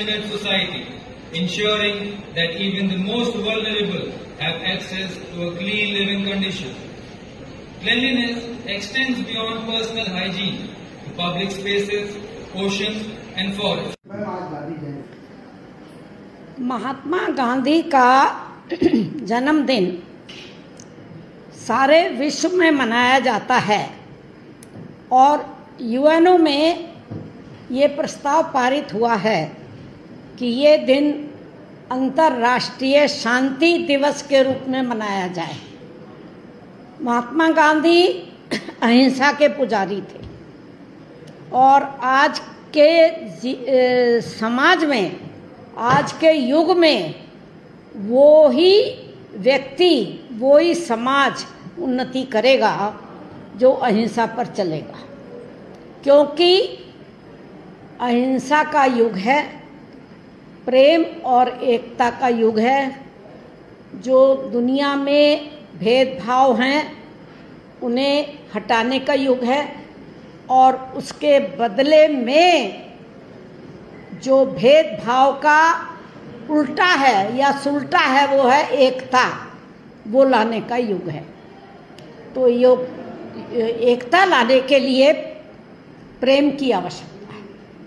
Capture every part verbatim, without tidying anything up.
compassionate society, ensuring that even the most vulnerable have access to a clean living condition. Cleanliness extends beyond personal hygiene to public spaces, oceans and forests. Mahatma Gandhi का जन्मदिन सारे विश्व में मनाया जाता है और यूएनओ में ये प्रस्ताव पारित हुआ है कि ये दिन अंतर्राष्ट्रीय शांति दिवस के रूप में मनाया जाए। महात्मा गांधी अहिंसा के पुजारी थे और आज के समाज में, आज के युग में वो ही व्यक्ति, वो ही समाज उन्नति करेगा जो अहिंसा पर चलेगा, क्योंकि अहिंसा का युग है, प्रेम और एकता का युग है। जो दुनिया में भेदभाव हैं उन्हें हटाने का युग है और उसके बदले में जो भेदभाव का उल्टा है या सुलटा है वो है एकता, वो लाने का युग है। तो योग एकता लाने के लिए प्रेम की आवश्यकता है,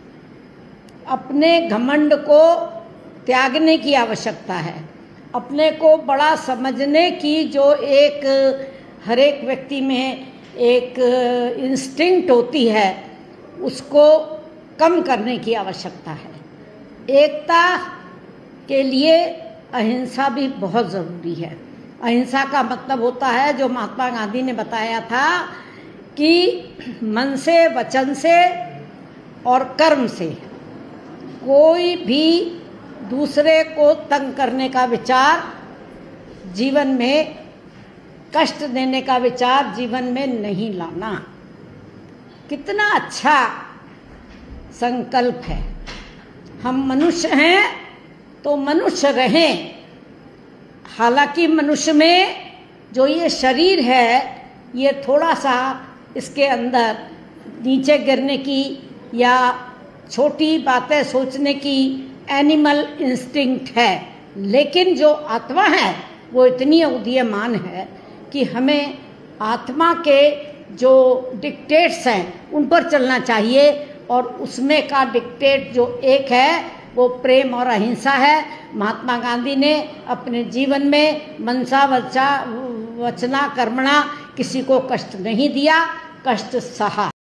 अपने घमंड को त्यागने की आवश्यकता है, अपने को बड़ा समझने की जो एक हर एक व्यक्ति में एक इंस्टिंक्ट होती है उसको कम करने की आवश्यकता है। एकता के लिए अहिंसा भी बहुत ज़रूरी है। अहिंसा का मतलब होता है, जो महात्मा गांधी ने बताया था, कि मन से, वचन से और कर्म से कोई भी दूसरे को तंग करने का विचार जीवन में, कष्ट देने का विचार जीवन में नहीं लाना। कितना अच्छा संकल्प है। हम मनुष्य हैं तो मनुष्य रहें। हालांकि मनुष्य में जो ये शरीर है ये थोड़ा सा इसके अंदर नीचे गिरने की या छोटी बातें सोचने की एनिमल इंस्टिंक्ट है, लेकिन जो आत्मा है वो इतनी उदीयमान है कि हमें आत्मा के जो डिक्टेट्स हैं उन पर चलना चाहिए और उसमें का डिक्टेट जो एक है वो प्रेम और अहिंसा है। महात्मा गांधी ने अपने जीवन में मनसा वचा वचना कर्मणा किसी को कष्ट नहीं दिया, कष्ट सहा।